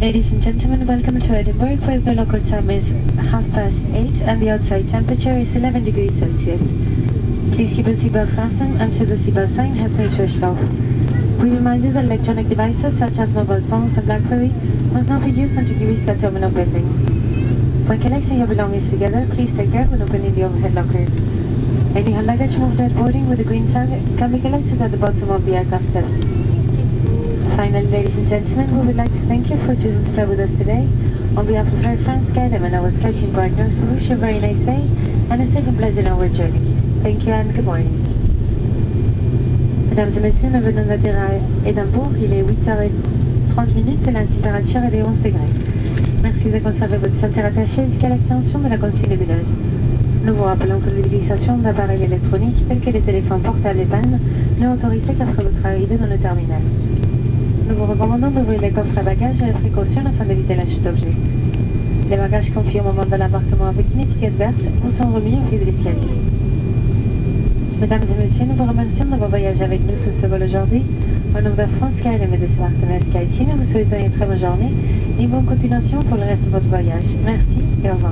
Ladies and gentlemen, welcome to Edinburgh, where the local time is 8:30 and the outside temperature is 11 degrees Celsius. Please keep your seatbelt fastened until the seatbelt sign has been switched off. We remind you that electronic devices such as mobile phones and BlackBerry must not be used until you reach the terminal building. When collecting your belongings together, please take care when opening the overhead lockers. Any hand luggage moved at boarding with a green tag can be collected at the bottom of the aircraft steps. Finally, ladies and gentlemen, we would like to thank you for choosing to fly with us today. On behalf of Air France, KLM and our SkyTeam partners, we wish you a very nice day and a safe and pleasant hour journey. Thank you and good morning. Mesdames et messieurs, nous venons d'atterrir à Édimbourg. Il est 8h30 et la température est de 11 degrés. Merci de conserver votre ceinture attachée jusqu'à l'extension de la consigne de village. Nous vous rappelons que l'utilisation d'appareils électroniques tels que les téléphones portables et pannes n'est autorisée qu'après votre arrivée dans le terminal. Nous vous recommandons d'ouvrir les coffres à bagages avec précaution afin d'éviter la chute d'objets. Les bagages confiés au moment de l'embarquement avec une étiquette verte vous sont remis au pied de l'escalier. Mesdames et messieurs, nous vous remercions d'avoir voyagé avec nous sur ce vol aujourd'hui. Au nom de France KLM et de ses partenaires SkyTeam, nous vous souhaitons une très bonne journée et une bonne continuation pour le reste de votre voyage. Merci et au revoir.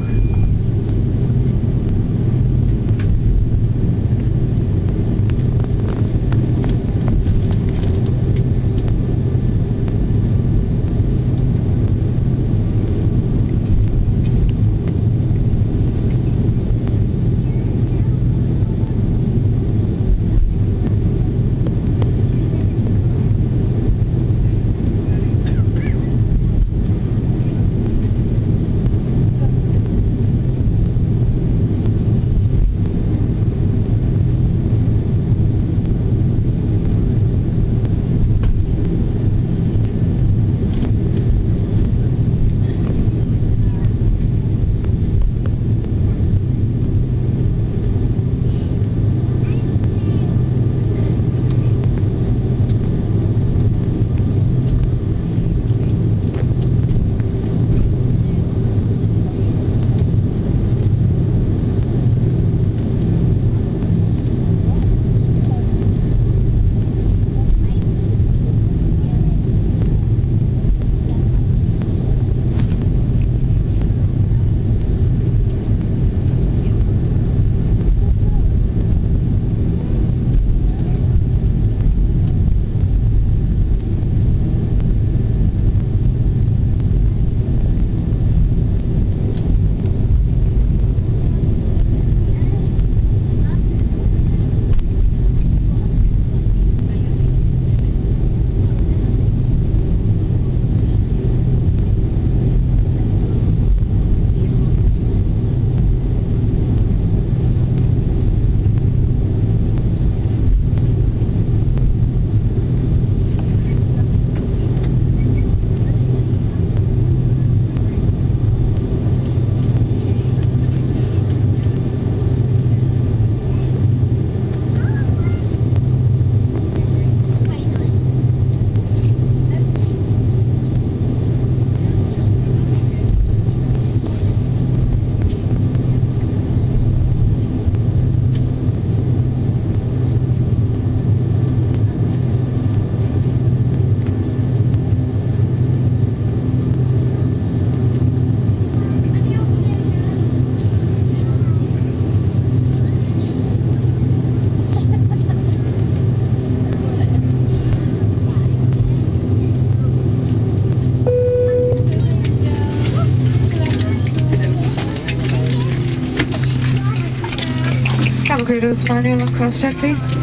Cabo Cruise manual on cross check, please.